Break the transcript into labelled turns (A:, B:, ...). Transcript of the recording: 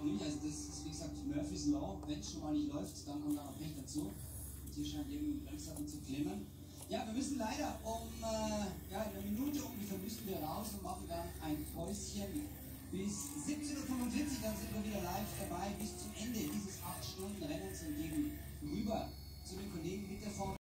A: Also das ist wie gesagt Murphy's Law, wenn es schon mal nicht läuft, dann kommt da noch Pech dazu. Und hier scheint irgendwie Bremssachen zu klemmen. Ja, wir müssen leider in einer Minute ungefähr müssen wir raus und machen dann ein Päuschen bis 17:45 Uhr, dann sind wir wieder live.